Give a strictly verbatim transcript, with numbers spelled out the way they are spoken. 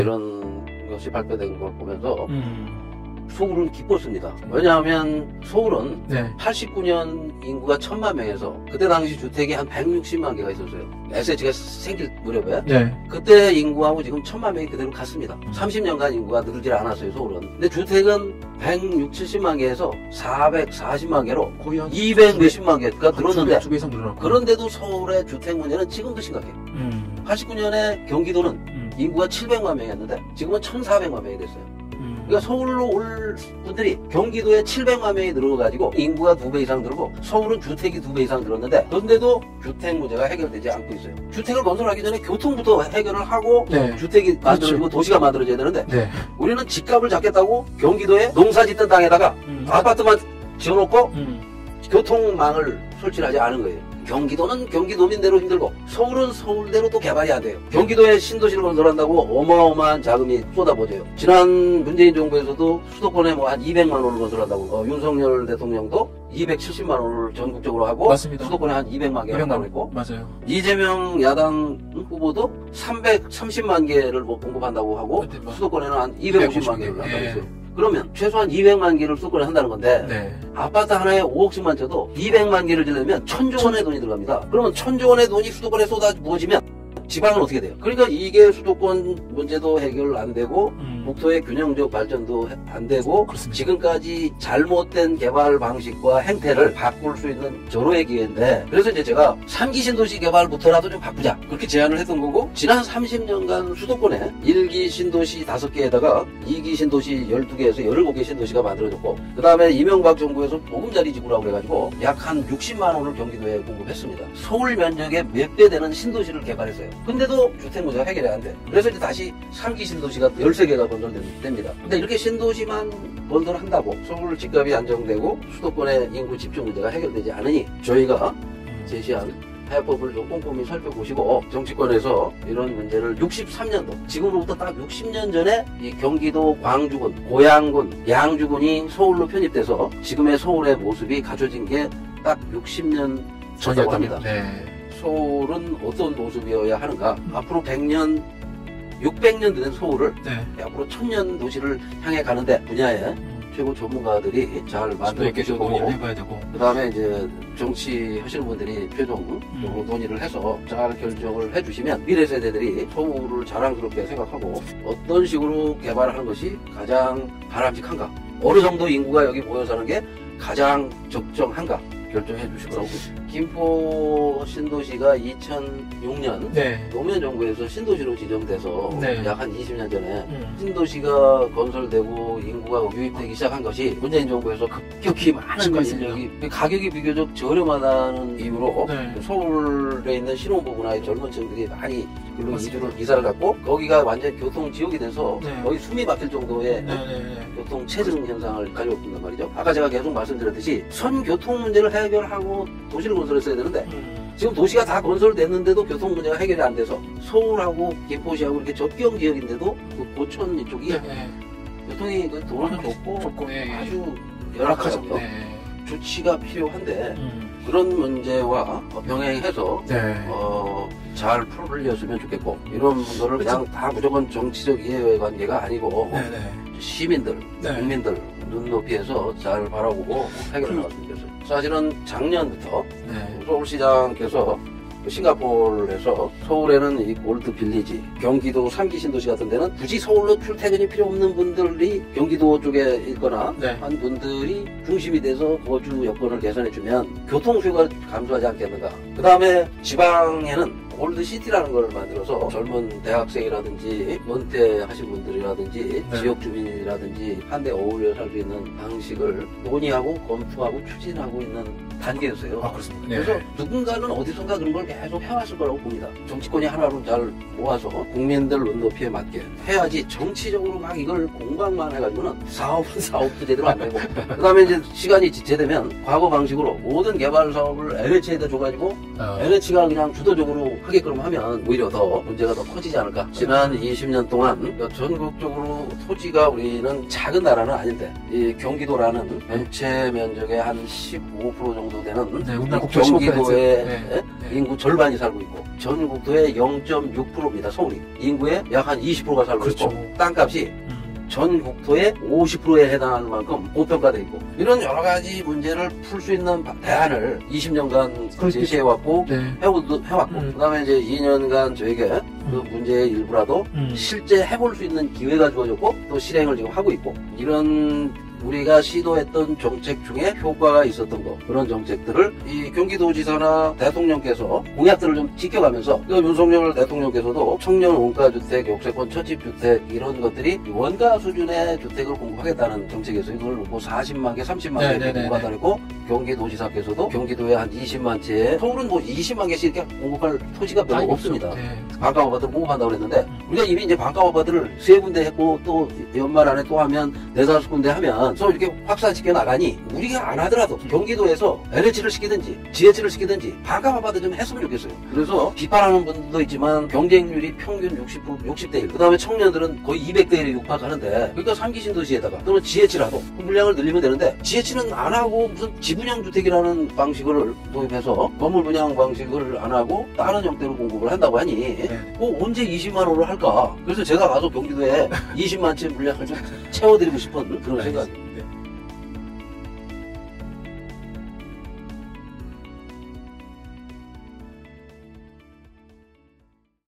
이런 것이 발표된 걸 보면서 음. 서울은 기뻤습니다. 왜냐하면 서울은 네. 팔십구 년 인구가 천만 명에서 그때 당시 주택이 한 백육십만 개가 있었어요. 에스에이치가 생길 무렵에. 네. 그때 인구하고 지금 천만 명이 그대로 같습니다. 삼십 년간 인구가 늘질 않았어요, 서울은. 근데 주택은 백육십, 칠십만 개에서 사백사십만 개로 거의 한 이백 몇십만 개가 늘었는데 두 배 이상 늘어났고. 그런데도 서울의 주택 문제는 지금도 심각해요. 음. 팔십구 년에 경기도는 음. 인구가 칠백만 명이었는데 지금은 천사백만 명이 됐어요. 그러니까 서울로 올 분들이 경기도에 칠백만 명이 늘어가지고 인구가 두 배 이상 늘고 서울은 주택이 두 배 이상 늘었는데 그런데도 주택 문제가 해결되지 않고 있어요. 주택을 건설하기 전에 교통부터 해결을 하고 네. 주택이 만들어지고 그렇죠. 도시가 만들어져야 되는데 네. 우리는 집값을 잡겠다고 경기도에 농사 짓던 땅에다가 음. 아파트만 지어놓고 음. 교통망을 설치를 하지 않은 거예요. 경기도는 경기도민대로 힘들고 서울은 서울대로 또 개발이 안 돼요. 경기도에 신도시를 건설한다고 어마어마한 자금이 쏟아부어져요. 지난 문재인 정부에서도 수도권에 뭐 한 이백만 원을 건설한다고 어, 윤석열 대통령도 이백칠십만 원을 전국적으로 하고 맞습니다. 수도권에 한 이백만 개를 이백만 공급했고 맞아요. 이재명 야당 후보도 삼백삼십만 개를 뭐 공급한다고 하고 그때 뭐 수도권에는 한 이백오십만 개를 예. 한다고 했어요. 그러면 최소한 이백만 개를 수도권에 한다는 건데 네. 아파트 하나에 오억씩만 쳐도 이백만 개를 지르면 천조 원의 돈이 들어갑니다. 그러면 천조 원의 돈이 수도권에 쏟아부어지면 지방은 어떻게 돼요? 그러니까 이게 수도권 문제도 해결 안 되고 음. 국토의 균형적 발전도 안 되고 그렇습니다. 지금까지 잘못된 개발 방식과 행태를 바꿀 수 있는 절호의 기회인데 그래서 이제 제가 삼 기 신도시 개발부터라도 좀 바꾸자 그렇게 제안을 했던 거고 지난 삼십 년간 수도권에 일 기 신도시 다섯 개에다가 이 기 신도시 열두 개에서 열일곱 개 신도시가 만들어졌고 그 다음에 이명박 정부에서 보금자리 지구라고 그래가지고 약 한 육십만 원을 경기도에 공급했습니다. 서울 면적의 몇 배 되는 신도시를 개발했어요. 근데도 주택 문제가 해결이 안 돼. 그래서 이제 다시 삼 기 신도시가 열세 개가 건설됩니다. 근데 이렇게 신도시만 건설한다고 서울 집값이 안정되고 수도권의 인구 집중 문제가 해결되지 않으니 저희가 제시한 해법을 좀 꼼꼼히 살펴보시고 정치권에서 이런 문제를 육십삼 년도 지금으로부터 딱 육십 년 전에 이 경기도 광주군, 고양군, 양주군이 서울로 편입돼서 지금의 서울의 모습이 갖춰진 게 딱 육십 년 전이라고 합니다. 네. 서울은 어떤 모습이어야 하는가? 앞으로 백 년, 육백 년 된 서울을 네. 앞으로 천년 도시를 향해 가는데 분야에 음. 최고 전문가들이 잘 만들어 계속 주고 논의를 해봐야 되고. 그 다음에 이제 정치 하시는 분들이 최종 음. 논의를 해서 잘 결정을 해주시면 미래 세대들이 서울을 자랑스럽게 생각하고 어떤 식으로 개발하는 것이 가장 바람직한가? 어느 정도 인구가 여기 모여 사는 게 가장 적정한가? 결정해 주실 거라고 보십니다. 김포 신도시가 이천육 년 네. 노무현 정부에서 신도시로 지정돼서 네. 약 한 이십 년 전에 음. 신도시가 건설되고 인구가 유입되기 시작한 것이 문재인 정부에서 급격히 많은 증가했습니다. 인력이 가격이 비교적 저렴하다는 이유로 네. 서울에 있는 신혼부부나 젊은 층들이 많이 글로 맞습니다. 이주를 이사를 갔고 거기가 완전 교통 지역이 돼서 네. 거의 숨이 막힐 정도의 네. 네. 교통 체증 현상을 가지고 있단 말이죠. 아까 제가 계속 말씀드렸듯이 선 교통 문제를 해결하고 도시를 건설했어야 되는데 음. 지금 도시가 다 건설됐는데도 교통 문제가 해결이 안 돼서 서울하고 김포시하고 이렇게 접경 지역인데도 그 고촌 이쪽이 네. 네. 교통이 그 도로도 좁고 좁고 예. 아주 열악하죠. 열악하죠. 네. 조치가 필요한데 음. 그런 문제와 병행해서 네. 어, 잘 풀렸으면 좋겠고 이런 거를 그냥 다 무조건 정치적 이해관계가 아니고 네. 네. 시민들, 네. 국민들 눈높이에서 잘 바라보고 해결해 나갔으면 좋겠어요. 사실은 작년부터 네. 서울시장께서 싱가포르에서 서울에는 이 골드 빌리지, 경기도 삼 기 신도시 같은 데는 굳이 서울로 출퇴근이 필요 없는 분들이 경기도 쪽에 있거나 네. 한 분들이 중심이 돼서 거주 여건을 개선해주면 교통수요가 감소하지 않겠는가. 그 다음에 지방에는 골드시티라는 걸 만들어서 젊은 대학생이라든지 은퇴하신 분들이라든지 네. 지역 주민이라든지 한데 어울려 살 수 있는 방식을 논의하고 검토하고 추진하고 있는 단계였어요. 아, 그렇습니다. 네. 그래서 누군가는 어디선가 그런 걸 계속 해왔을 거라고 봅니다. 정치권이 하나로 잘 모아서 국민들 눈높이에 맞게 해야지 정치적으로 막 이걸 공방만 해가지고는 사업은 사업도 제대로 안 되고 그 다음에 이제 시간이 지체되면 과거 방식으로 모든 개발 사업을 엘에이치에다 줘가지고 어. 엘에이치가 그냥 주도적으로 하게끔 하면 오히려 더 문제가 더 커지지 않을까. 지난 이십 년 동안 전국적으로 토지가 우리는 작은 나라는 아닌데 이 경기도라는 전체 면적의 한 십오 퍼센트 정도 되는 네, 우리나라 경기도의 네. 네. 인구 절반이 살고 있고 전 국토의 영 점 육 퍼센트입니다. 서울이. 인구의 약 한 이십 퍼센트가 살고 그렇죠. 있고 땅값이 음. 전 국토의 오십 퍼센트에 해당하는 만큼 고평가되어 있고 이런 여러 가지 문제를 풀 수 있는 대안을 이십 년간 제시해왔고 네. 해오도, 해왔고 음. 그 다음에 이제 이 년간 저에게 그 문제의 일부라도 음. 실제 해볼 수 있는 기회가 주어졌고 또 실행을 지금 하고 있고 이런 우리가 시도했던 정책 중에 효과가 있었던 거 그런 정책들을 이 경기도지사나 대통령께서 공약들을 좀 지켜가면서 그 윤석열 대통령께서도 청년 원가주택, 역세권 첫집주택 이런 것들이 원가 수준의 주택을 공급하겠다는 정책에서 이걸 뭐 사십만 개, 삼십만 개 네네네네. 공급하다고 했고 경기도지사께서도 경기도에 한 이십만 채 서울은 뭐 이십만 개씩 이렇게 공급할 토지가 별로 아니, 없습니다. 없죠. 네. 반값 아파트를 공급한다고 그랬는데 우리가 이미 이제 반값 아파트를 세 군데 했고 또 연말 안에 또 하면 네다섯 군데 하면 서 이렇게 확산시켜 나가니 우리가 안 하더라도 경기도에서 엘에이치를 시키든지 지에이치를 시키든지 반값 아파트 좀 했으면 좋겠어요. 그래서 비판하는 분들도 있지만 경쟁률이 평균 육십 퍼센트, 육십 대 일 그 다음에 청년들은 거의 이백 대 일에 육박하는데 그러니까 삼 기 신도시에다가 또는 지에이치라도 그 물량을 늘리면 되는데 지에이치는 안 하고 무슨 지분양 주택이라는 방식을 도입해서 건물 분양 방식을 안 하고 다른 형태로 공급을 한다고 하니 네. 뭐 언제 이십만 원을 할까? 그래서 제가 가서 경기도에 이십만 채 물량을 좀 채워드리고 싶은 그런 생각.